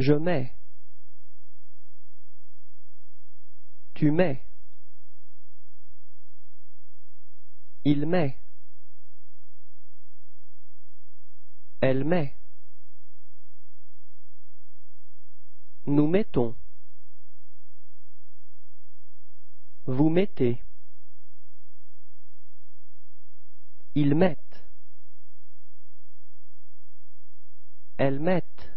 Je mets. Tu mets. Il met. Elle met. Nous mettons. Vous mettez. Ils mettent. Elles mettent.